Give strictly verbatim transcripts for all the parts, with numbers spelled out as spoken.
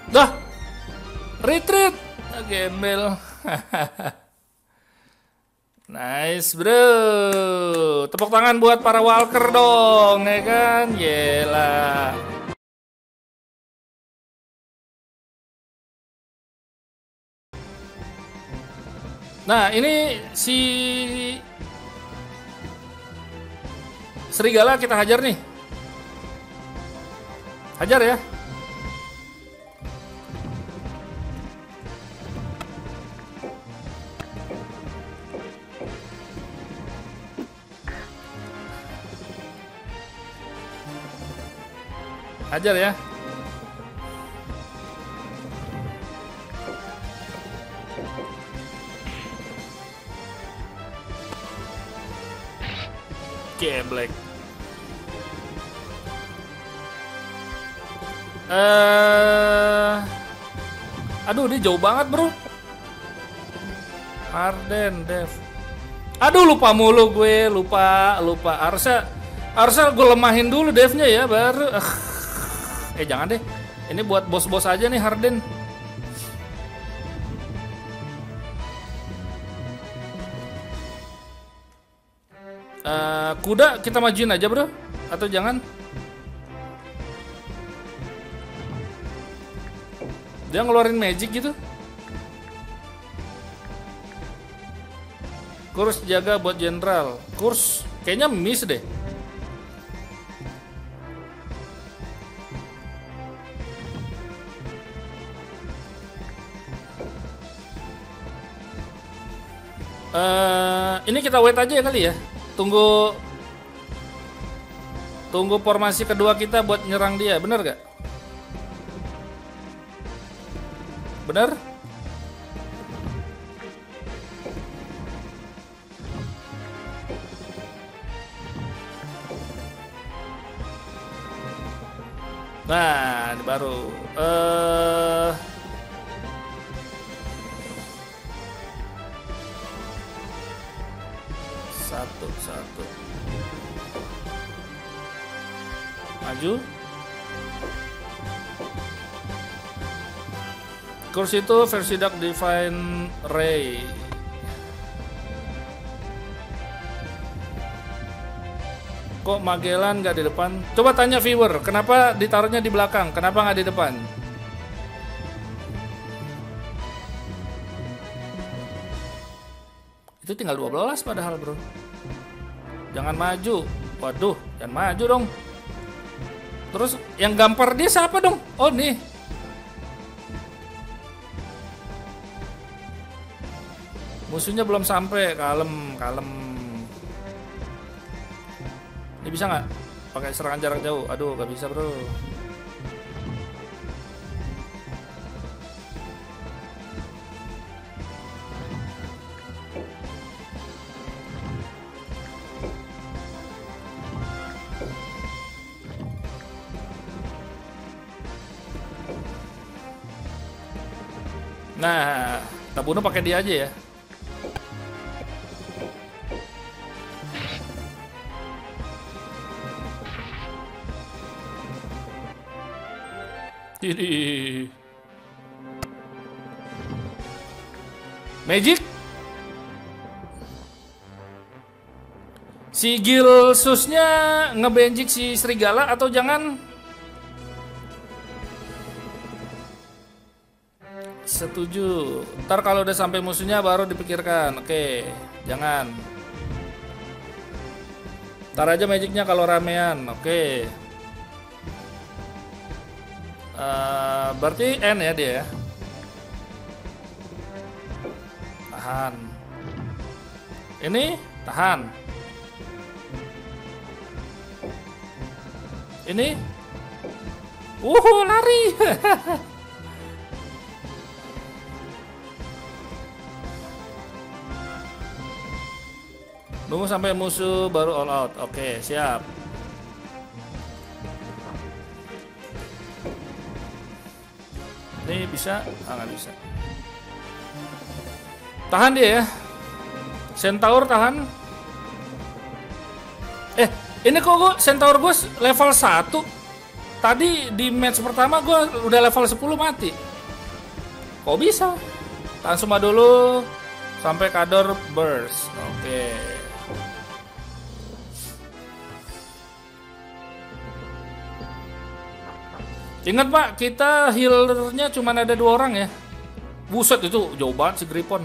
Dah. Retreat. Gembel. Nice bro. Tepuk tangan buat para walker dong, ya kan? Yelah. Nah ini si serigala kita hajar nih. Hajar ya. Hajar ya. Geblek. Eh, aduh dia jauh banget bro. Arden, Dev. Aduh lupa mulu gue, lupa, lupa. Harusnya, harusnya gue lemahin dulu Devnya ya, baru. Eh jangan deh, ini buat bos-bos aja nih Harden. Uh, kuda kita majuin aja bro, atau jangan? Dia ngeluarin magic gitu. Kurs jaga buat jenderal. Kurs kayaknya miss deh. Uh, ini kita wait aja ya kali ya. Tunggu Tunggu formasi kedua kita buat nyerang dia, bener gak? Bener? Nah, ini baru uh, Satu, satu. Maju. Kurs itu versi Dark Divine Ray. Kok Magellan nggak di depan? Coba tanya viewer, kenapa ditaruhnya di belakang? Kenapa nggak di depan? Itu tinggal dua belas padahal bro. Jangan maju. Waduh, jangan maju dong. Terus yang gampar dia siapa dong? Oh nih. Musuhnya belum sampai. Kalem, kalem. Ini bisa nggak? Pakai serangan jarak jauh. Aduh, nggak bisa bro. Nah, kita bunuh pakai dia aja ya. Ini Magic. Si Gilsusnya ngebenjik si serigala atau jangan? Setuju. Ntar kalau udah sampai musuhnya baru dipikirkan. Oke, jangan. Ntar aja magicnya kalau ramean. Oke. Uh, berarti N ya dia ya. Tahan. Ini tahan. Ini. Wuhu, lari. Nunggu sampai musuh baru all out. Oke, siap. Ini bisa? Ah, nggak bisa. Tahan dia ya. Centaur tahan. Eh, ini kok gue Centaur gue level satu. tadi di match pertama gue udah level sepuluh mati. Kok bisa? Tahan semua dulu sampai Kador burst. Oke. Ingat Pak, kita healernya cuma ada dua orang ya. Buset, itu jauh banget si Gripon.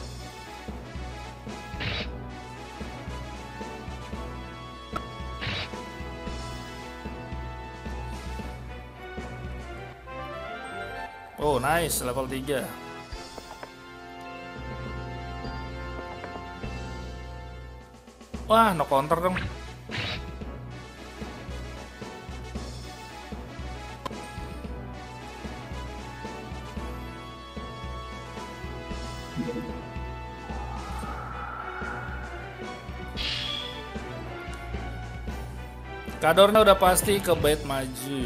Oh nice, level tiga. Wah, no counter dong. Kadornya udah pasti ke bait maju.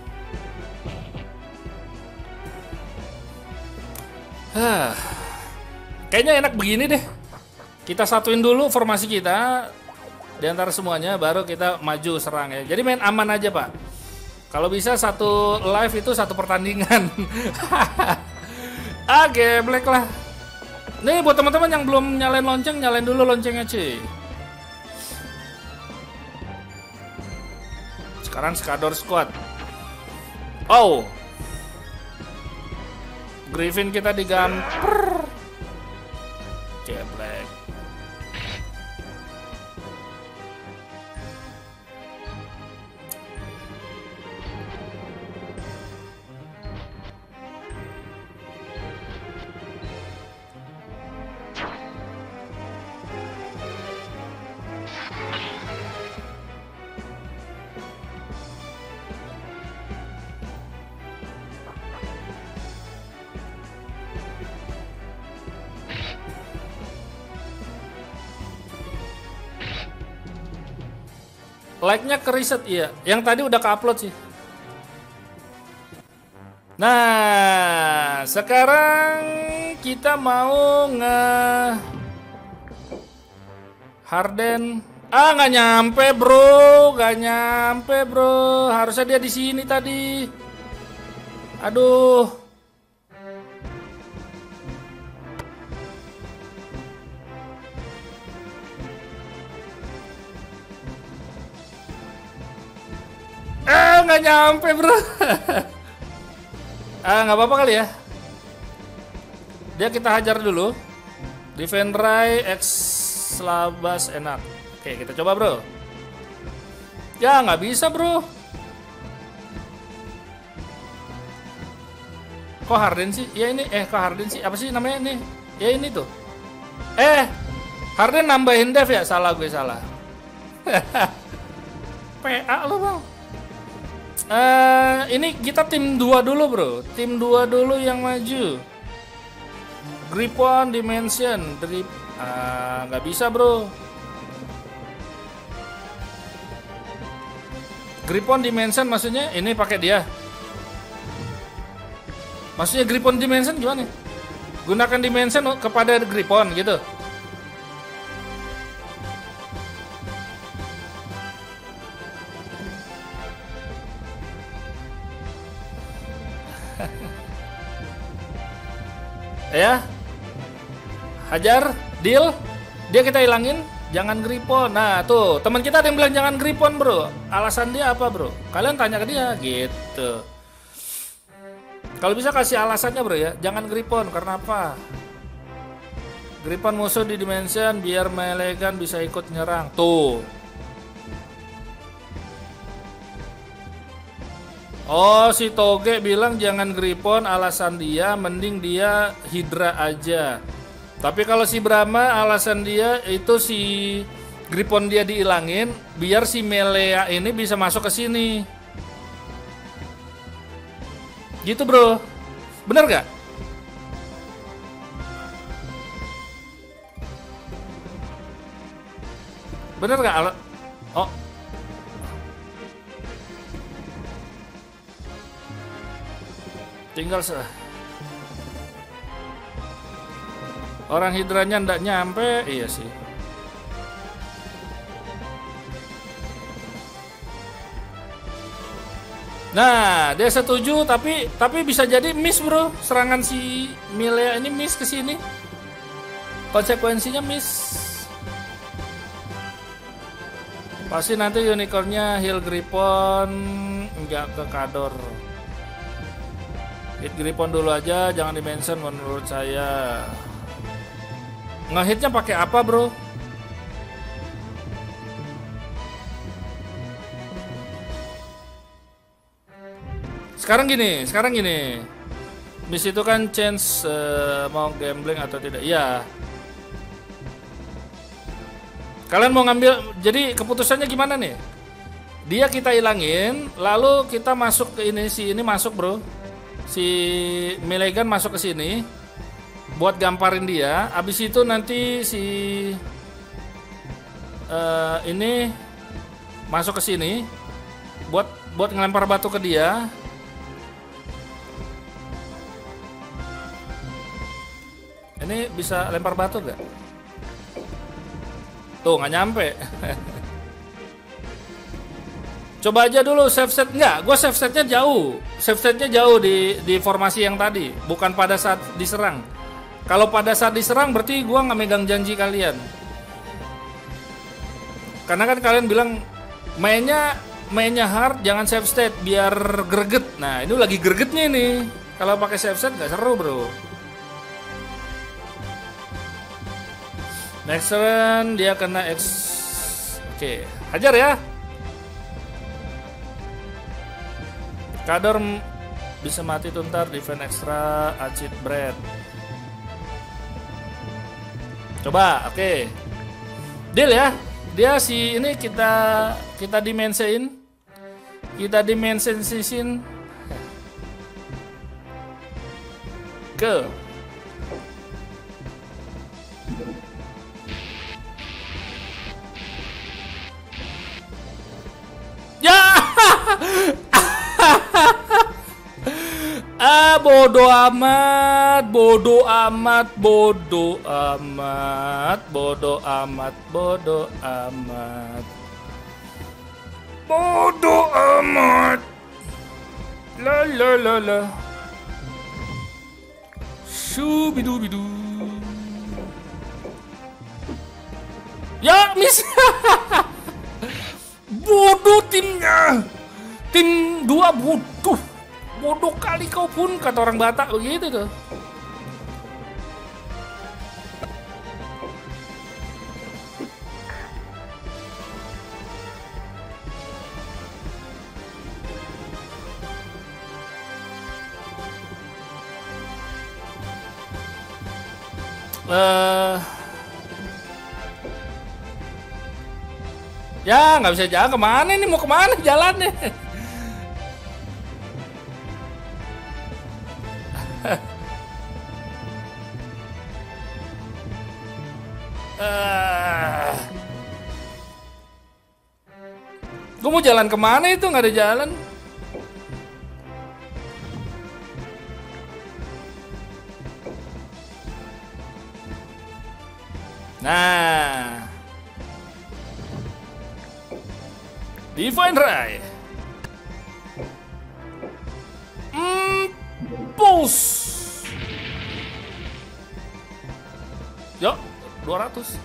Hah. Kayaknya enak begini deh. Kita satuin dulu formasi kita di antara semuanya, baru kita maju serang ya. Jadi main aman aja Pak. Kalau bisa satu live itu satu pertandingan. Ah, geblek lah. Nih buat teman-teman yang belum nyalain lonceng, nyalain dulu loncengnya cuy. Sekarang Skador Squad. Oh, Griffin kita digamper. Geblek. Like-nya ke reset, iya. Yang tadi udah ke-upload sih. Nah, sekarang kita mau nge Harden. Ah, nggak nyampe bro, nggak nyampe bro. Harusnya dia di sini tadi. Aduh. Eh, nggak nyampe bro. Ah, nggak apa-apa kali ya. Dia kita hajar dulu. Defend Rai X Labas enak. Oke, kita coba bro. Ya nggak bisa bro. Kok Harden sih? Ya ini, eh kok Harden sih? Apa sih namanya ini? Ya ini tuh. Eh, Harden nambahin dev ya? Salah gue salah. P A lo bang. Uh, ini kita tim dua dulu bro. Tim dua dulu yang maju. Gripon Dimension Drip. Ah, nggak bisa bro. Gripon Dimension maksudnya ini pakai dia. Maksudnya Gripon Dimension gimana? Gunakan Dimension kepada Gripon gitu. Ya, hajar, deal, dia kita hilangin, jangan Gripon. Nah tuh, teman kita ada yang bilang jangan Gripon bro. Alasan dia apa bro? Kalian tanya ke dia, gitu. Kalau bisa kasih alasannya bro ya, jangan Gripon, karena apa? Gripon musuh di Dimension biar melegan bisa ikut nyerang. Tuh. Oh, si Toge bilang jangan Gripon, alasan dia mending dia Hydra aja. Tapi kalau si Brahma alasan dia itu si Gripon dia diilangin biar si Melea ini bisa masuk ke sini. Gitu bro. Bener gak? Bener gak? Oh. Tinggal se orang hidranya ndak nyampe, iya sih. Nah, dia setuju tapi tapi bisa jadi miss, Bro. Serangan si Milea ini miss ke sini. Konsekuensinya miss. Pasti nanti unicornnya heal Griffon, enggak ke Kador. Hit Griffon dulu aja, jangan di-mention menurut saya. Ngehitnya pakai apa, Bro? Sekarang gini, sekarang gini. Miss itu kan chance uh, mau gambling atau tidak. Iya. Kalian mau ngambil, jadi keputusannya gimana nih? Dia kita hilangin, lalu kita masuk ke ini, si ini masuk, Bro. Si Melegan masuk ke sini buat gamparin dia. Abis itu nanti si uh, ini masuk ke sini buat buat ngelempar batu ke dia. Ini bisa lempar batu gak? Tuh nggak nyampe. Coba aja dulu save set. Enggak, gue save setnya jauh. Save setnya jauh di, di formasi yang tadi. Bukan pada saat diserang. Kalau pada saat diserang berarti gue nggak megang janji kalian. Karena kan kalian bilang mainnya mainnya hard, jangan save state biar greget. Nah ini lagi gregetnya nih. Kalau pakai save set nggak seru, Bro. Next turn dia kena X. Oke, hajar ya. Kador bisa mati tuntar, defense extra, acid bread. Coba, oke. Deal ya. Dia si ini kita kita dimensiin. Kita dimensiin ke ya. Ah, bodo amat, bodo amat, bodo amat, bodo amat, bodo amat, bodo amat. La la la la. Shubidu bidu. Ya, miss. Bodoh timnya. Tim dua bodoh. Bodoh kali kau pun, kata orang Batak begitu tuh. Uh, ya nggak bisa jalan, kemana nih, mau kemana jalannya? uh, Gue mau jalan kemana itu, nggak ada jalan. Nah, Divine Ray, hmm, Pulse, yuk, dua ratus,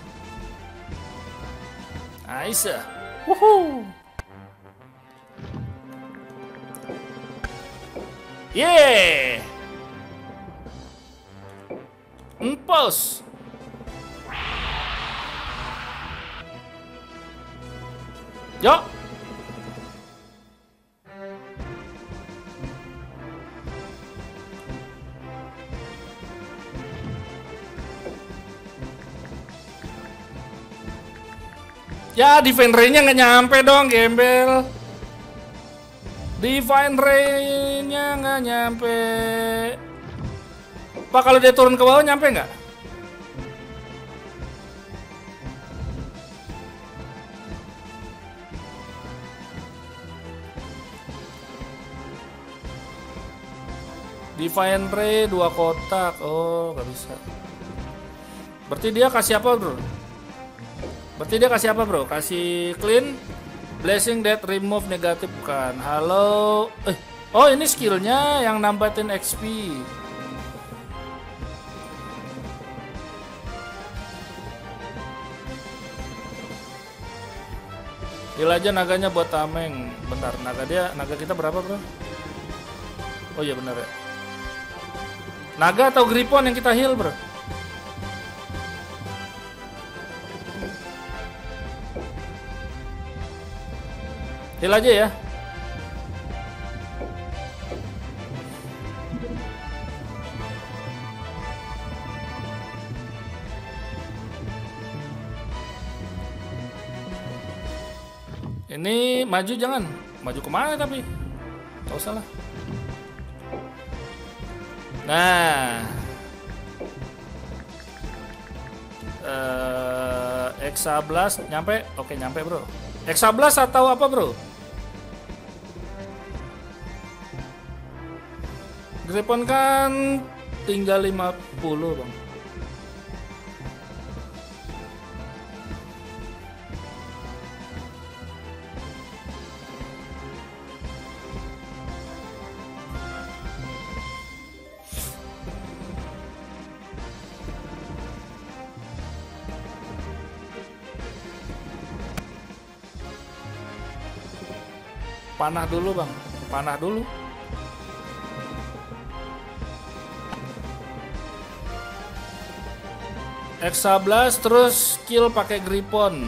Aisyah, wuhuu, yeah, Pulse. Yo. Ya, Divine Ray-nya nggak nyampe dong, gembel. Divine Ray-nya nggak nyampe. Pak, kalau dia turun ke bawah nyampe nggak? Divine Ray dua kotak. Oh, nggak bisa. Berarti dia kasih apa, Bro? Berarti dia kasih apa, Bro? Kasih clean, Blessing that remove negatif bukan. Halo. Eh, oh ini skillnya yang nambahin X P. Heal aja naganya buat tameng. Bentar, naga dia, naga kita berapa bro? Oh iya benar ya. Naga atau Gripon yang kita heal bro? Heal aja ya. Ini maju jangan. Maju kemana tapi? Gak usah lah. Nah. Uh, X sebelas nyampe? Oke nyampe bro. X sebelas atau apa bro? Gripon kan tinggal lima puluh bang. Panah dulu bang, panah dulu. X sebelas terus skill pakai Gripon.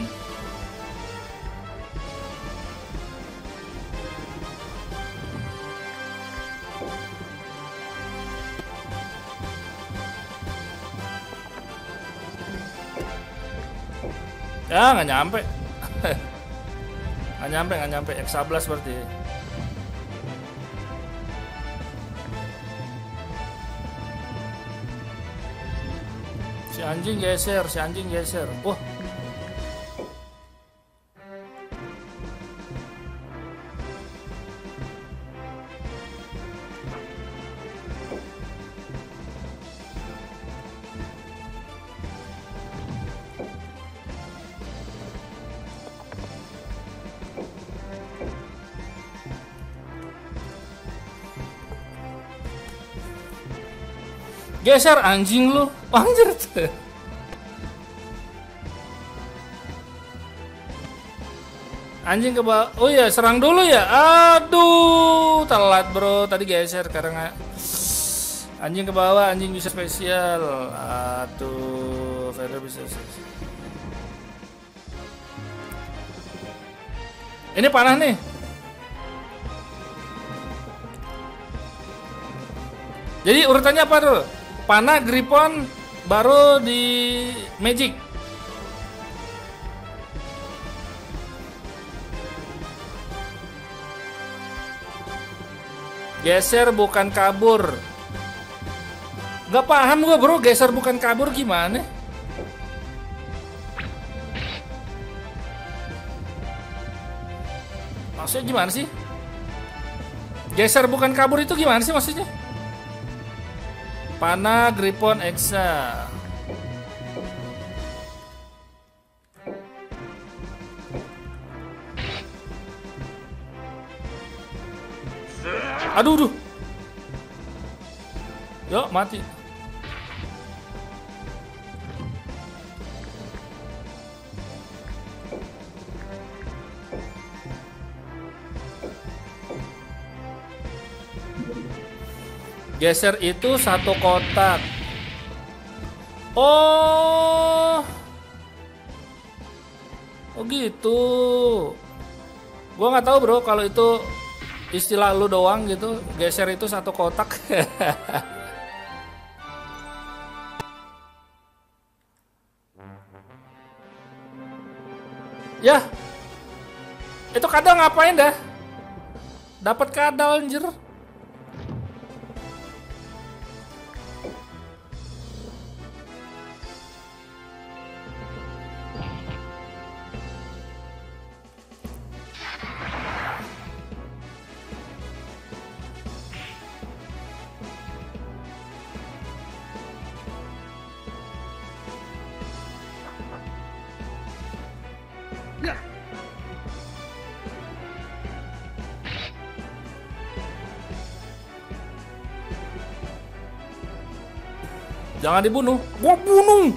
Ya nggak nyampe. Nggak nyampe, nggak nyampe. X sebelas berarti. Si anjing geser, si anjing geser. Wah. Geser anjing lu, anjir. Anjing ke bawah. Oh iya, serang dulu ya. Aduh, telat bro. Tadi geser karena anjing ke bawah, anjing bisa spesial. Aduh, Vader bisa. Ini panah nih. Jadi urutannya apa tuh? Panah, Gripon, baru di Magic. Geser bukan kabur. Gak paham gua bro, geser bukan kabur gimana? Maksudnya gimana sih? Geser bukan kabur itu gimana sih maksudnya? Panah, Gripon, Exa. Aduh, aduh. Yuk, mati. Geser itu satu kotak. Oh. Oh gitu. Gua nggak tahu bro kalau itu istilah lu doang gitu. Geser itu satu kotak. Ya. Itu kadal ngapain dah? Dapat kadal anjir. Jangan dibunuh. Gua bunuh.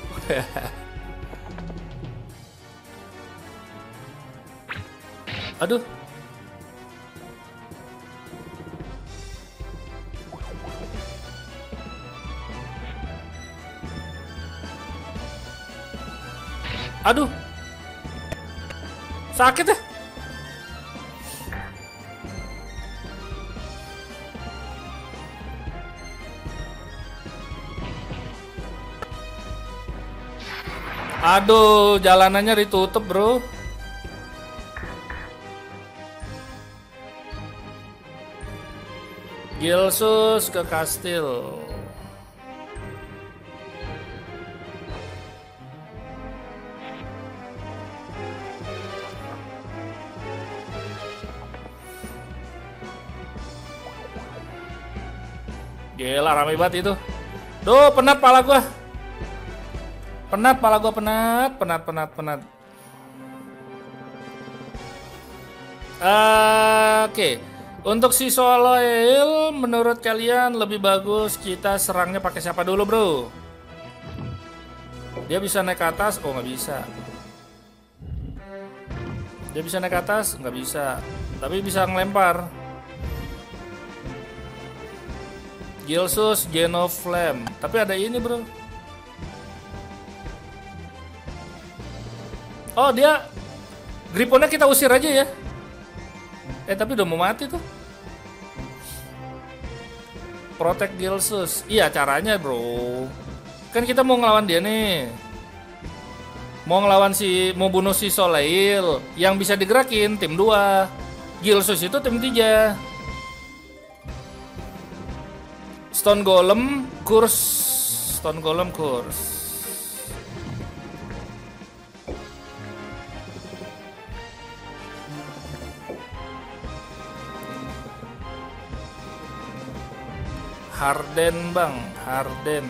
Aduh. Aduh. Sakit ya? Aduh, jalanannya ditutup, bro. Gilsus ke kastil. Gila, rame banget itu. Duh, penat pala gua. Penat pala gua, penat, penat, penat, penat. Uh, Oke, okay. Untuk si Soloil, menurut kalian lebih bagus kita serangnya pakai siapa dulu, bro? Dia bisa naik ke atas? Oh, nggak bisa. Dia bisa naik ke atas? Nggak bisa. Tapi bisa ngelempar. Gilsus, Genoflame. Tapi ada ini, bro. Oh, dia Griponnya kita usir aja ya. Eh, tapi udah mau mati tuh. Protect Gilsus. Iya, caranya, bro. Kan kita mau ngelawan dia nih. Mau ngelawan si, mau bunuh si Soloil. Yang bisa digerakin tim dua. Gilsus itu tim tiga. Stone Golem, kurs. Stone Golem, kurs. Harden, bang, Harden.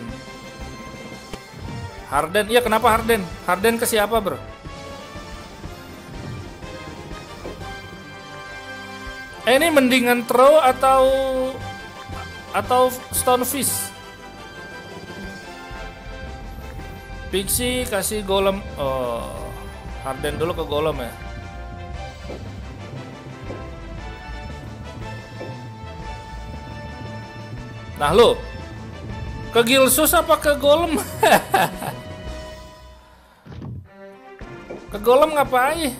Harden, iya kenapa Harden? Harden ke siapa, bro? Eh, ini mendingan throw atau atau Stonefish? Pixie kasih golem. Oh, Harden dulu ke golem ya. Nah lo, ke Gilsus apa ke golem? Ke golem ngapain?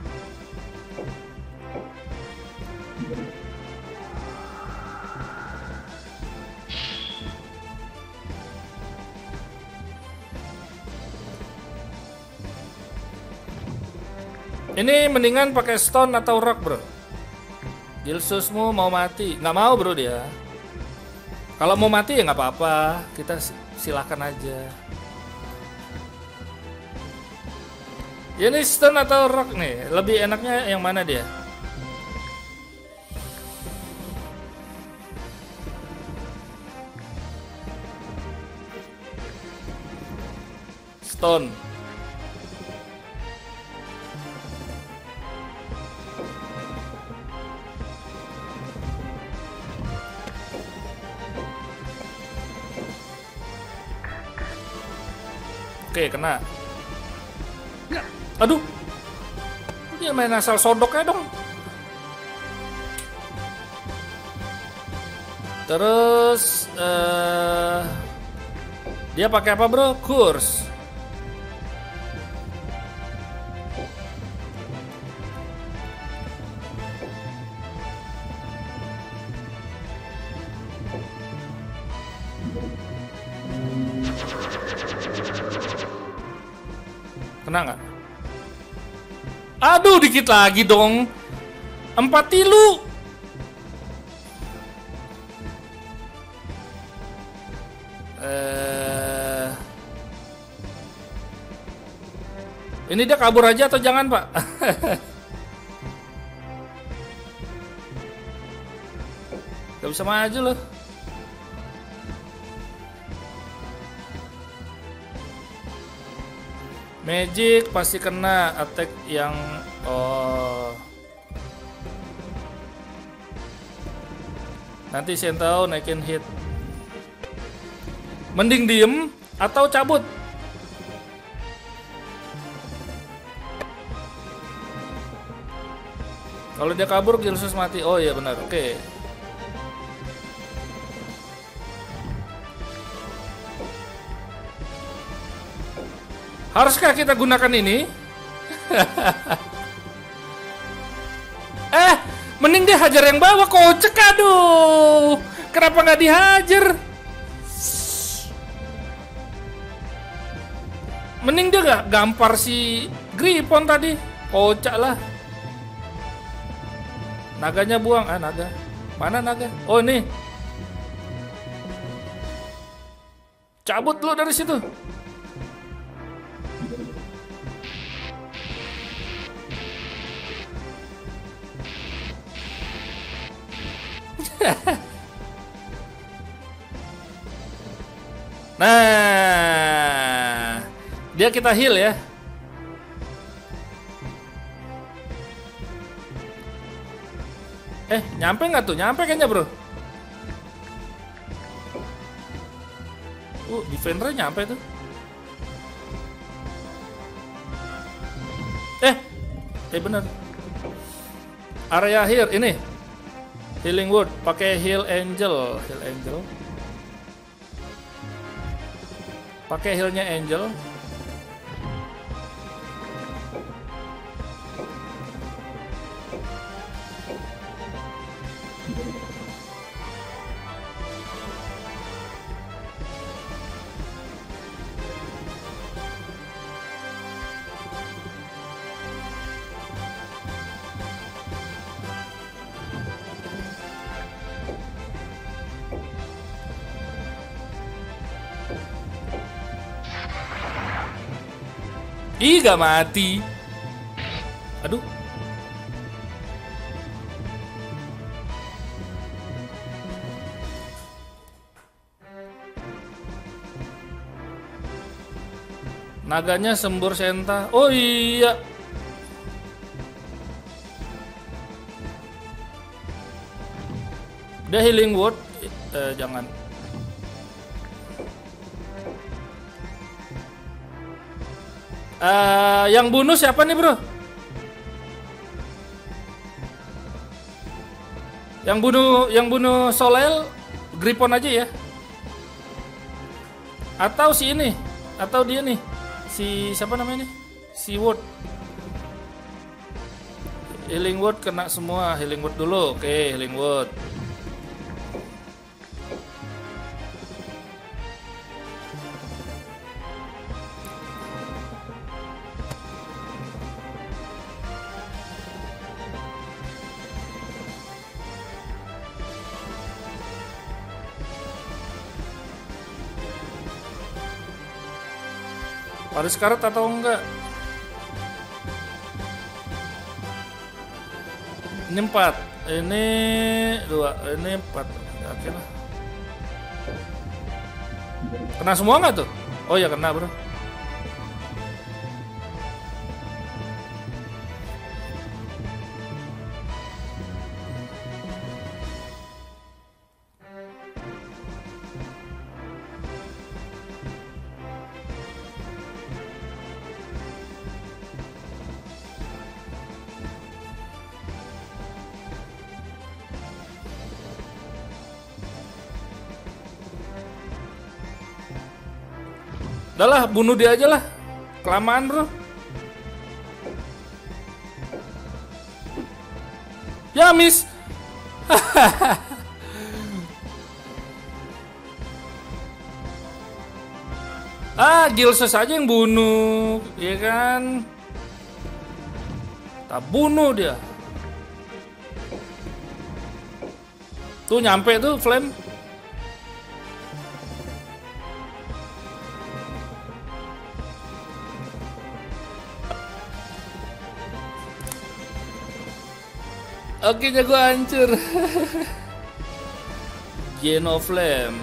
Ini mendingan pakai stone atau rock, bro? Gilsusmu mau mati? Nggak mau, bro, dia. Kalau mau mati ya nggak apa-apa, kita silakan aja. Ya, ini stone atau rock nih, lebih enaknya yang mana dia? Stone. Oke, kena. Aduh. Dia main asal sodoknya dong. Terus uh, dia pakai apa, bro? Kurs. Kena nggak? Aduh, dikit lagi dong. Empat tilu. Eh, ini dia kabur aja atau jangan, Pak? Gak bisa maju loh. Magic pasti kena attack yang oh. Nanti Sentau naikin hit. Mending diem atau cabut. Kalau dia kabur, Gilsus mati. Oh iya benar, oke. Okay. Haruskah kita gunakan ini? eh, mending dia hajar yang bawah, kocek, aduh. Kenapa nggak dihajar? Mending dia nggak gampar si Gripon tadi, kocak lah. Naganya buang, ah naga. Mana naga? Oh ini. Cabut lo dari situ. Nah, dia kita heal ya. Eh, nyampe nggak tuh? Nyampe kayaknya bro. Uh, defendernya nyampe tuh. Eh, eh bener. Area here ini. Healing word, pakai heal angel, heal angel. Pakai healnya angel. Ih, gak mati. Aduh. Naganya sembur senta. Oh iya. Dia healing word. Eh, jangan. Uh, yang bunuh siapa nih bro? Yang bunuh yang bunuh Solel Gripon aja ya? Atau si ini? Atau dia nih? Si siapa namanya nih? Si Word. Healing Word kena semua. Healing Word dulu. Oke, Healing Word. Harus karet atau enggak? Ini empat, ini dua, ini empat. Oke lah. Kena semua nggak tuh? Oh ya kena bro. Udahlah, bunuh dia aja lah. Kelamaan bro. Ya miss. Ah, Gilsus aja yang bunuh, ya kan? Tak bunuh dia. Tuh nyampe tuh flame. Oke, jago hancur. Geno Flame.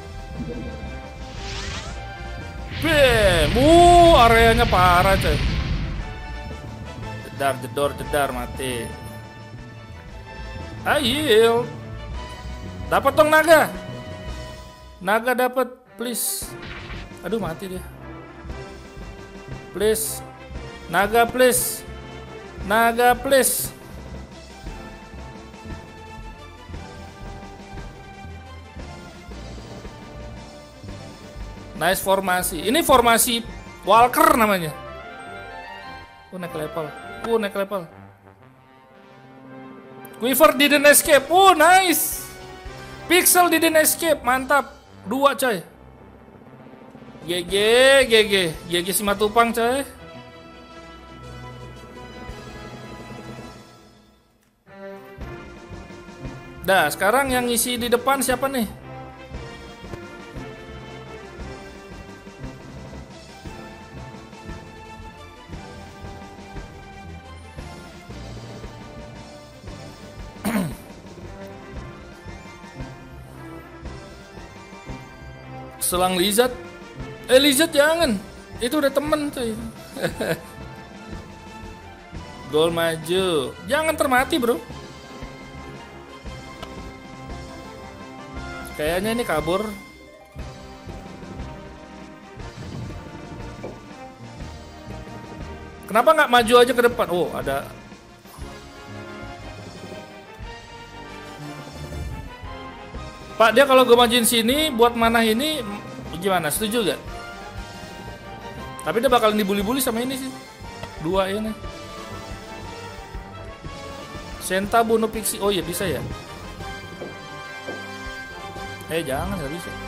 Bam. Uh, areanya parah coy. Jedar, jedor, jedar, mati. Ayo. Dapat dong naga. Naga dapat, please. Aduh, mati dia. Please. Naga, please. Naga, please. Nice formasi. Ini formasi Walker namanya. Uh, naik level. Uh, naik level. Quiver didn't escape. Oh, nice. Pixel didn't escape. Mantap. Dua, coy. G G, G G. G G Simatupang, coy. Dah, sekarang yang ngisi di depan siapa nih? Selang lizard. Eh, lizard jangan. Itu udah temen tuh. Gol maju. Jangan termati, bro. Kayaknya ini kabur. Kenapa nggak maju aja ke depan? Oh, ada. Pak, dia kalau gue majuin sini buat mana ini gimana? Setuju gak? Tapi dia bakalan dibully-bully sama ini sih. Dua ini. Senta bunuh Pixie. Oh iya bisa ya? Eh jangan, gak bisa.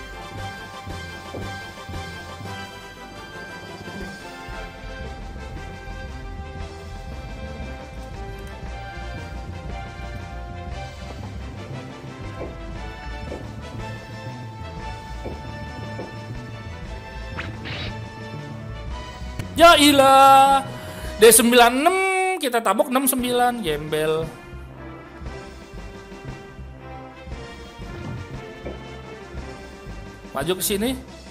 Ya ilah. D sembilan puluh enam kita tabok enam puluh sembilan, gembel. Maju ke sini.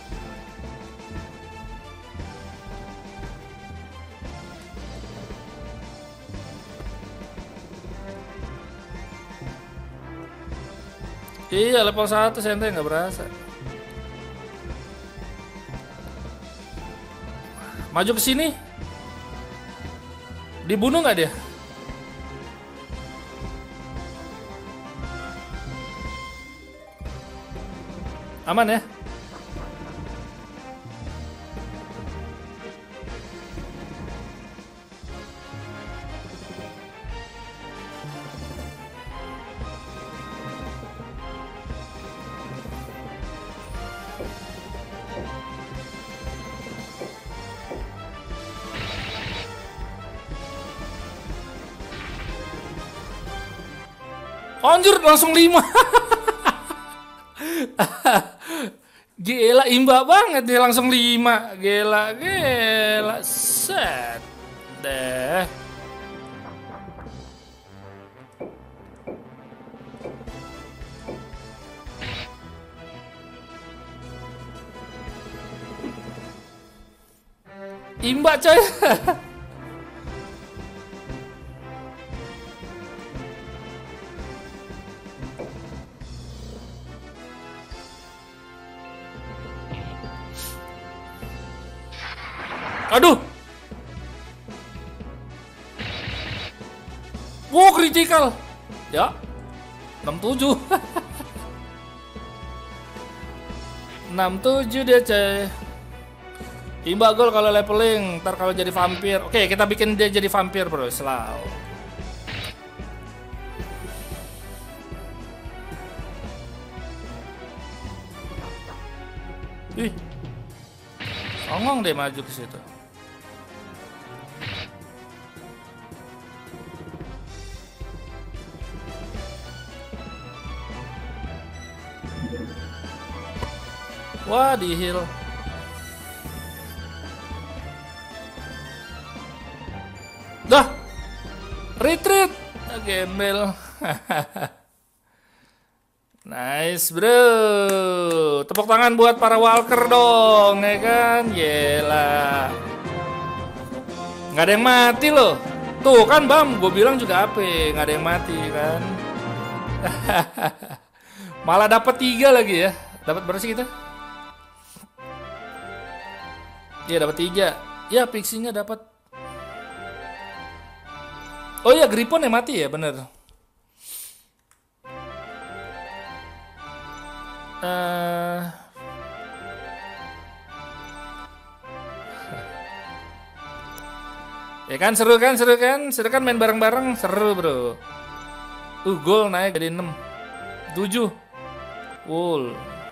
Iya, level satu Sente nggak berasa. Maju ke sini. Dibunuh nggak dia? Aman ya? Anjir, langsung lima. Gila, imba banget dia langsung lima. Gila, gila. Set. Deh. Imba coy. Aduh. Wow, critical. Ya. enam puluh tujuh. enam puluh tujuh dia, coy. Imba gol kalau leveling, ntar kalau jadi vampir. Oke, kita bikin dia jadi vampir, bro. Selalu. Ih. Songong deh maju ke situ. Wah, di heal. Dah. Retreat. Gembel. Nice, bro. Tepuk tangan buat para walker dong, ya kan? Yelah. Nggak ada yang mati loh. Tuh kan Bam, gue bilang juga A P, nggak ada yang mati kan. Malah dapat tiga lagi ya. Dapat berapa sih kita? Iya dapat tiga. Ya pixinya dapat. Oh iya Gripon yang mati ya bener. Uh... Ya kan seru kan, seru kan, seru kan main bareng-bareng, seru bro. Uh, gol naik jadi enam, tujuh. Wool.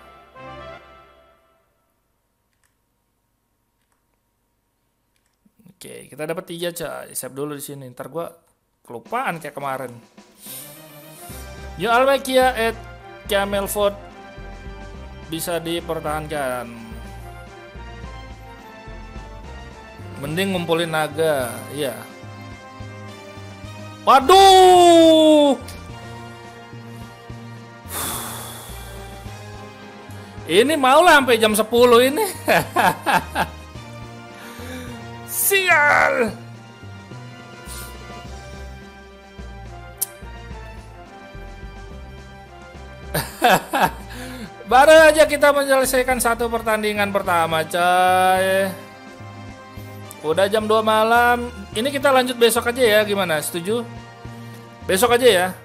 Oke, kita dapat tiga coy. Save dulu di sini. Ntar gua kelupaan kayak kemarin. Yo Almekia at Camelford bisa dipertahankan. Mending ngumpulin naga, iya. Waduh. Ini mau lah sampai jam sepuluh ini. Sial. Baru aja kita menyelesaikan satu pertandingan pertama, coy. Udah jam dua malam. Ini kita lanjut besok aja ya, gimana? Setuju? Besok aja ya.